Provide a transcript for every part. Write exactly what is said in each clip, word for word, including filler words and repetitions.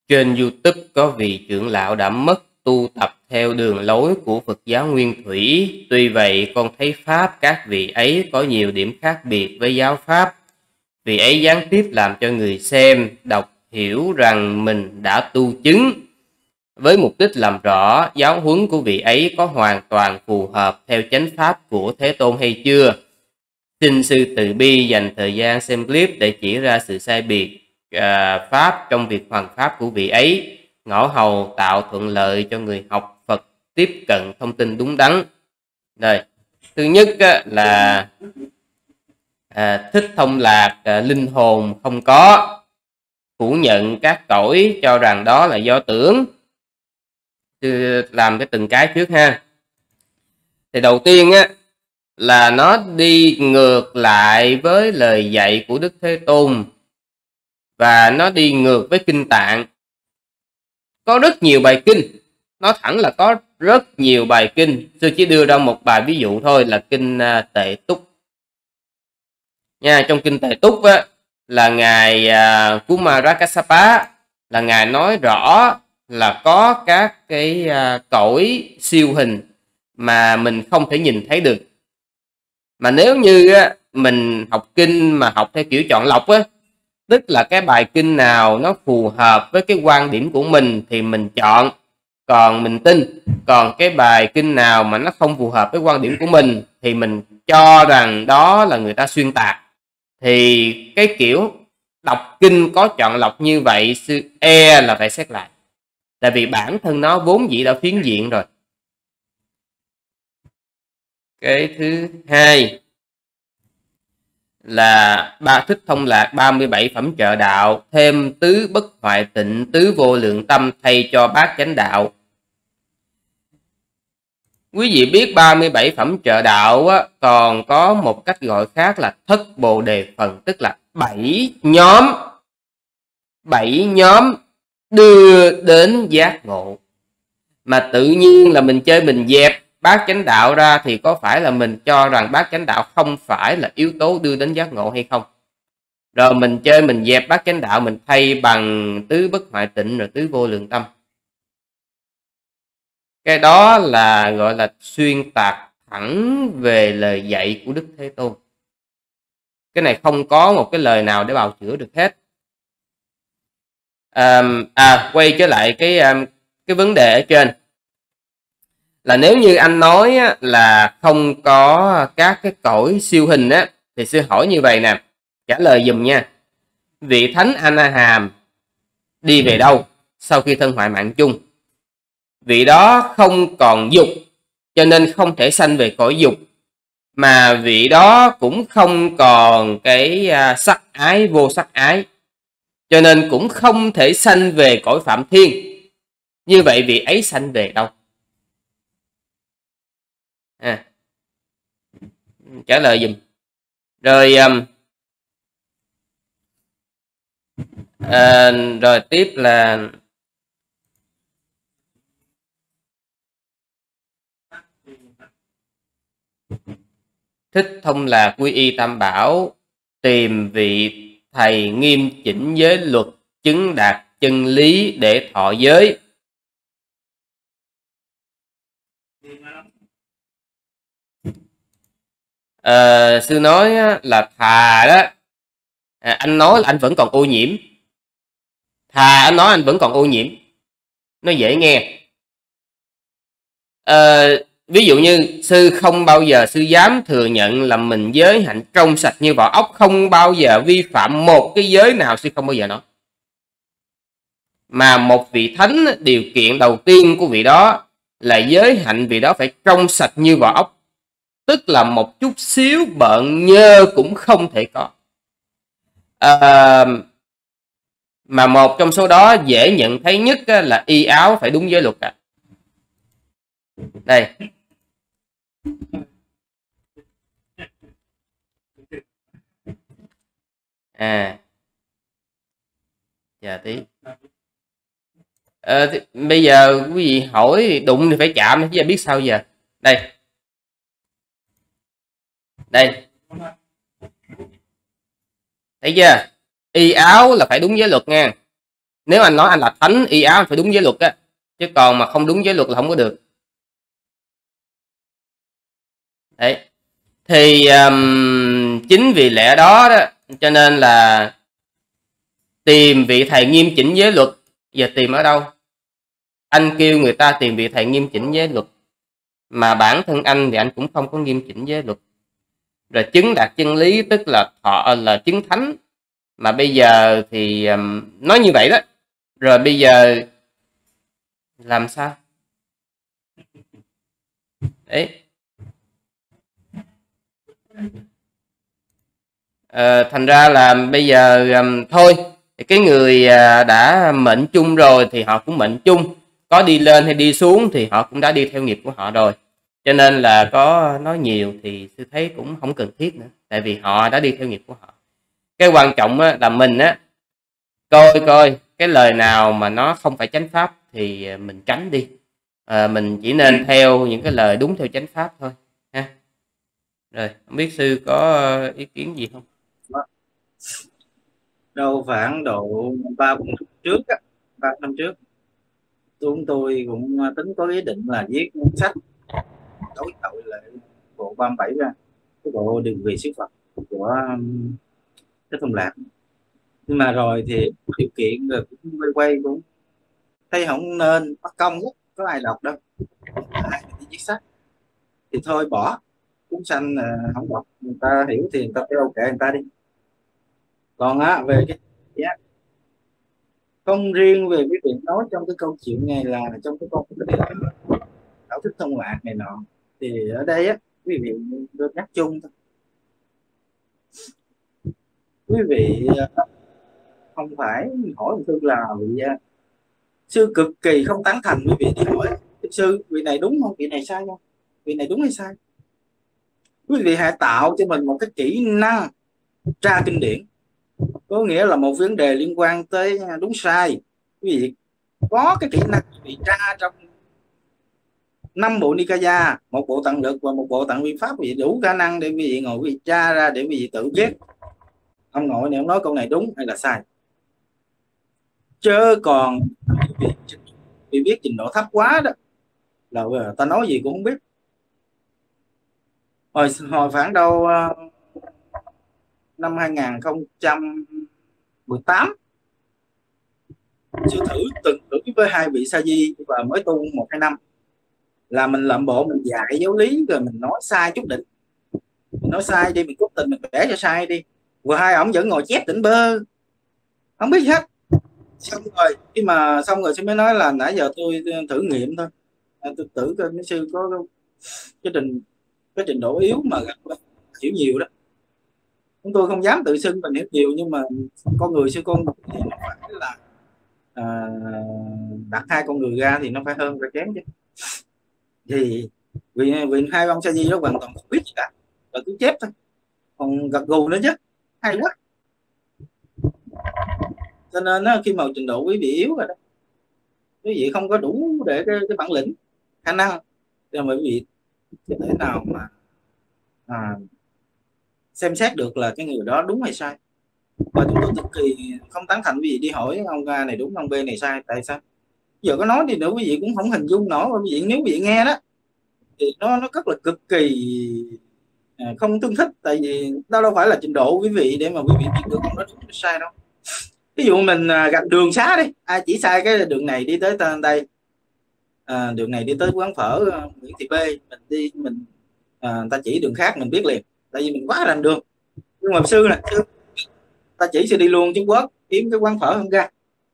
Trên YouTube có vị trưởng lão đã mất tu tập theo đường lối của Phật giáo Nguyên Thủy. Tuy vậy, con thấy Pháp các vị ấy có nhiều điểm khác biệt với giáo Pháp. Vị ấy gián tiếp làm cho người xem, đọc hiểu rằng mình đã tu chứng, với mục đích làm rõ giáo huấn của vị ấy có hoàn toàn phù hợp theo chánh Pháp của Thế Tôn hay chưa. Xin sư từ bi dành thời gian xem clip để chỉ ra sự sai biệt à, Pháp trong việc hoàn Pháp của vị ấy, ngõ hầu tạo thuận lợi cho người học Phật tiếp cận thông tin đúng đắn. Rồi, thứ nhất á, là à, Thích Thông Lạc à, linh hồn không có, phủ nhận các cõi, cho rằng đó là do tưởng. Sư làm cái từng cái trước ha. Thì đầu tiên á, là nó đi ngược lại với lời dạy của Đức Thế Tôn, và nó đi ngược với Kinh Tạng. Có rất nhiều bài kinh, nó thẳng là có rất nhiều bài kinh. Sư chỉ đưa ra một bài ví dụ thôi, là kinh uh, Tệ Túc nha. Trong kinh Tệ Túc á, là ngài uh, Kumarakassapa là ngài nói rõ là có các cái uh, cõi siêu hình mà mình không thể nhìn thấy được. Mà nếu như á, mình học kinh mà học theo kiểu chọn lọc á, tức là cái bài kinh nào nó phù hợp với cái quan điểm của mình thì mình chọn, còn mình tin. Còn cái bài kinh nào mà nó không phù hợp với quan điểm của mình thì mình cho rằng đó là người ta xuyên tạc. Thì cái kiểu đọc kinh có chọn lọc như vậy, sư e là phải xét lại. Tại vì bản thân nó vốn dĩ đã phiến diện rồi. Cái thứ hai là ba Thích Thông Lạc ba mươi bảy phẩm trợ đạo, thêm tứ bất hoại tịnh, tứ vô lượng tâm thay cho bát chánh đạo. Quý vị biết ba mươi bảy phẩm trợ đạo á, còn có một cách gọi khác là thất bồ đề phần, tức là bảy nhóm bảy nhóm đưa đến giác ngộ. Mà tự nhiên là mình chơi mình dẹp bát chánh đạo ra, thì có phải là mình cho rằng bát chánh đạo không phải là yếu tố đưa đến giác ngộ hay không? Rồi mình chơi mình dẹp bát chánh đạo, mình thay bằng tứ bất hoại tịnh rồi tứ vô lượng tâm. Cái đó là gọi là xuyên tạc thẳng về lời dạy của Đức Thế Tôn. Cái này không có một cái lời nào để bào chữa được hết. À, à quay trở lại cái cái vấn đề ở trên, là nếu như anh nói á, là không có các cái cõi siêu hình á, thì sư hỏi như vậy nè, trả lời dùm nha. Vị thánh A-na-hàm đi về đâu sau khi thân hoại mạng chung? Vị đó không còn dục, cho nên không thể sanh về cõi dục. Mà vị đó cũng không còn cái sắc ái, vô sắc ái, cho nên cũng không thể sanh về cõi Phạm Thiên. Như vậy vị ấy sanh về đâu? À, trả lời dùm. Rồi um, à, rồi tiếp là Thích Thông Lạc quy y Tam Bảo, tìm vị thầy nghiêm chỉnh giới luật, chứng đạt chân lý để thọ giới. À, sư nói là thà đó, à, anh nói là anh vẫn còn ô nhiễm. Thà anh nói anh vẫn còn ô nhiễm, nó dễ nghe. À, ví dụ như sư không bao giờ sư dám thừa nhận là mình giới hạnh trong sạch như vỏ ốc, không bao giờ vi phạm một cái giới nào, sư không bao giờ nói. Mà một vị thánh, điều kiện đầu tiên của vị đó là giới hạnh vị đó phải trong sạch như vỏ ốc, tức là một chút xíu bợn nhơ cũng không thể có. À, mà một trong số đó dễ nhận thấy nhất là y áo phải đúng giới luật. Đây, à chờ tí. À, bây giờ quý vị hỏi đụng thì phải chạm, chứ giờ biết sao giờ. Đây, đây, thấy chưa? Y áo là phải đúng giới luật nha. Nếu anh nói anh là thánh y áo anh phải đúng giới luật á, chứ còn mà không đúng giới luật là không có được. Đấy. Thì um, chính vì lẽ đó đó cho nên là tìm vị thầy nghiêm chỉnh giới luật. Giờ tìm ở đâu? Anh kêu người ta tìm vị thầy nghiêm chỉnh giới luật, mà bản thân anh thì anh cũng không có nghiêm chỉnh giới luật. Rồi chứng đạt chân lý tức là thọ là chứng thánh, mà bây giờ thì um, nói như vậy đó. Rồi bây giờ làm sao? Đấy. À, thành ra là bây giờ um, thôi cái người uh, đã mệnh chung rồi thì họ cũng mệnh chung, có đi lên hay đi xuống thì họ cũng đã đi theo nghiệp của họ rồi, cho nên là có nói nhiều thì sư thấy cũng không cần thiết nữa, tại vì họ đã đi theo nghiệp của họ. Cái quan trọng á, là mình á coi coi cái lời nào mà nó không phải chánh pháp thì mình tránh đi, à, mình chỉ nên theo những cái lời đúng theo chánh pháp thôi ha. Rồi không biết sư có ý kiến gì không? Đâu khoảng độ ba bốn năm trước á, ba năm trước chúng tôi cũng tính có ý định là viết cuốn sách đối tội lại bộ ba mươi bảy ra, cái bộ đường về siêu Phật của Thích Thông Lạc. Nhưng mà rồi thì điều kiện rồi cũng quay quay cũng thấy không nên mất công á, có ai đọc đâu, ai đi viết sách thì thôi bỏ. Cuốn xanh không đọc, người ta hiểu thì người ta kêu kệ người ta đi. Còn á về cái yeah, không riêng về cái việc nói trong cái câu chuyện này là trong cái câu đạo Thích Thông Lạc này nọ, thì ở đây á quý vị được nhắc chung thôi. Quý vị không phải hỏi một thư là vị sư cực kỳ không tán thành, quý vị đi hỏi sư vị này đúng không, vị này sai không, vị này đúng hay sai. Quý vị hãy tạo cho mình một cái kỹ năng tra kinh điển, có nghĩa là một vấn đề liên quan tới đúng sai, quý vị có cái kỹ năng quý vị tra trong năm bộ Nikaya, một bộ tạng lực và một bộ tạng vi pháp, quý vị đủ khả năng để quý vị ngồi quý vị tra ra để quý vị tự biết ông nội này ông nói câu này đúng hay là sai. Chứ còn vì biết trình độ thấp quá đó là ta nói gì cũng không biết. Hồi hồi khoảng đâu năm hai không một tám, sư thử từng thử với hai vị sa di và mới tu một hai năm là mình làm bộ mình dạy giáo lý rồi mình nói sai chút đỉnh, mình nói sai đi, mình cố tình mình để cho sai đi, và hai ổng vẫn ngồi chép tỉnh bơ không biết gì hết. Xong rồi khi mà xong rồi sư mới nói là nãy giờ tôi thử nghiệm thôi, tôi tưởng cái sư có cái trình cái trình độ yếu mà hiểu nhiều đó. Chúng tôi không dám tự xưng mình hiểu nhiều, nhưng mà con người sư con thì nó phải là à, đặt hai con người ra thì nó phải hơn phải kém chứ. Thì vì vì hai ông sa di đó hoàn toàn không biết gì cả, là cứ chép thôi, còn gật gù nữa chứ, hay quá. Cho nên đó, khi mà trình độ quý vị yếu rồi đó, quý vị không có đủ để cái, cái bản lĩnh khả năng để mà quý vị có thể nào mà à, xem xét được là cái người đó đúng hay sai. Và chúng tôi cực kỳ không tán thành quý vị đi hỏi ông A này đúng, ông B này sai, tại sao? Giờ có nói đi nữa quý vị cũng không hình dung nổi, quý vị nếu quý vị nghe đó thì nó nó rất là cực kỳ không tương thích, tại vì đó đâu phải là trình độ quý vị để mà quý vị biết được ông đó đúng hay sai đâu. Ví dụ mình gặp đường xá đi, ai chỉ sai cái đường này đi tới đây, à, đường này đi tới quán phở Nguyễn Thị B, mình đi mình à, ta chỉ đường khác mình biết liền, tại vì mình quá rành đường. Nhưng mà sư này sư, ta chỉ sư đi luôn Trung Quốc kiếm cái quán phở không ra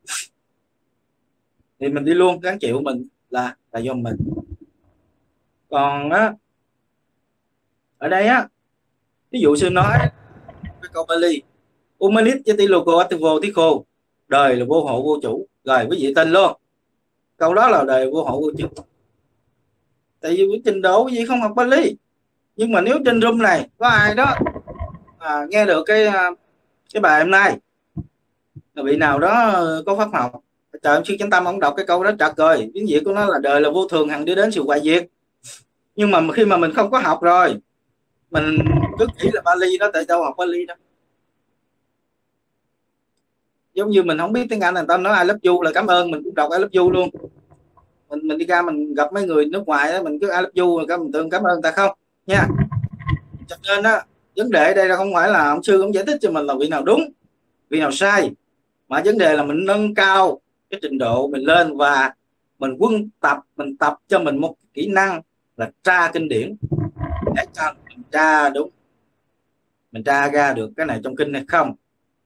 thì mình đi luôn, gắn chịu mình là là do mình. Còn á ở đây á, ví dụ sư nói cái câu Bali Umanit Yati Logo Ativo Tikho, đời là vô hộ vô chủ, rồi quý vị tin luôn câu đó là đời vô hộ vô chủ. Tại vì trình độ quý vị không học Bali, nhưng mà nếu trên room này có ai đó à, nghe được cái cái bài hôm nay, vị nào đó có pháp học, trời sư chánh tâm ông đọc cái câu đó trật rồi, tiếng Việt của nó là đời là vô thường hằng đưa đến sự hoại diệt. Nhưng mà khi mà mình không có học rồi, mình cứ nghĩ là Bali đó, tại đâu học Bali đâu. giống như mình không biết tiếng Anh, người ta nói I love you là cảm ơn, mình cũng đọc I love you luôn. Mình mình đi ra mình gặp mấy người nước ngoài đó, mình cứ I love you rồi mình tương cảm ơn người ta không nha. Cho nên á, vấn đề ở đây là không phải là ông sư ông giải thích cho mình là vị nào đúng vị nào sai, mà vấn đề là mình nâng cao cái trình độ mình lên, và mình quân tập, mình tập cho mình một kỹ năng là tra kinh điển để cho mình tra đúng, mình tra ra được cái này trong kinh hay không.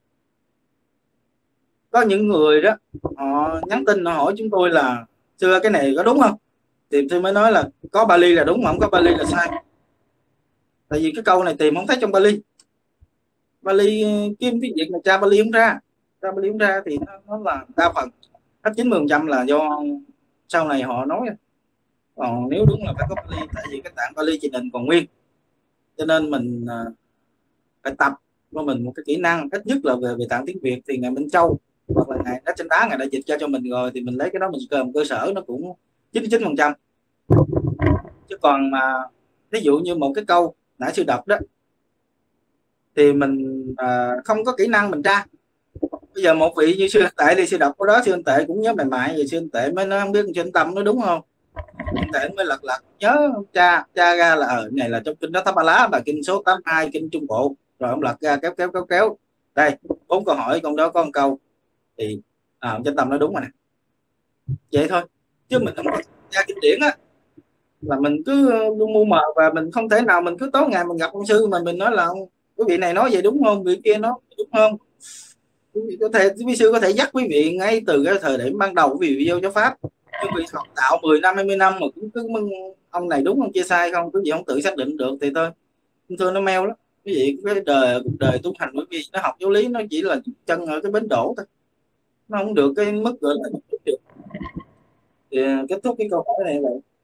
Có những người đó họ nhắn tin họ hỏi chúng tôi là xưa cái này có đúng không, thì tôi mới nói là có Bali là đúng mà không có Bali là sai. Tại vì cái câu này tìm không thấy trong Bali. Bali kiếm tiếng Việt mà tra Bali không ra, tra Bali không ra thì nó, nó là đa phần hết chín mươi phần trăm là do sau này họ nói. Còn nếu đúng là phải có Bali, tại vì cái tạng Bali Trình Hình còn nguyên, cho nên mình uh, phải tập cho mình một cái kỹ năng ít nhất là về về tạng tiếng Việt. Thì ngài Minh Châu hoặc là ngài Đá Trên Đá ngài đã dịch ra cho mình rồi, thì mình lấy cái đó mình cầm cơ sở nó cũng chín mươi chín phần trăm. Chứ còn mà ví dụ như một cái câu nãy sư đọc đó thì mình uh, không có kỹ năng mình tra. Bây giờ một vị như sư Anh Tệ thì sư đọc cái đó, sư Anh Tệ cũng nhớ mày mại vậy, sư Anh Tệ mới nói không biết sư Anh Tâm nó đúng không, sư Anh Tệ mới lật lật nhớ tra tra ra là ở này là trong kinh đó Tháp Ba Lá và kinh số tám mươi hai kinh Trung Bộ, rồi ông lật ra kéo kéo kéo kéo đây bốn câu hỏi con đó có một câu thì à, ông Chánh Tâm nói đúng rồi nè, vậy thôi. Chứ mình không có tra kinh điển á là mình cứ mua mờ, và mình không thể nào mình cứ tối ngày mình gặp ông sư mà mình nói là quý vị này nói vậy đúng không, vị kia nói đúng không. Có thể quý sư có thể dắt quý vị ngay từ cái thời điểm ban đầu quý vị vô cho pháp, quý vị học đạo mười năm hai mươi năm mà cũng cứ ông này đúng ông kia sai không, quý vị không tự xác định được thì thôi thưa nó meo lắm. Quý vị cái đời cuộc đời tu hành quý vị nó học giáo lý nó chỉ là chân ở cái bến đổ thôi, nó không được cái mức gọi là được. Thì kết thúc cái câu hỏi này vậy.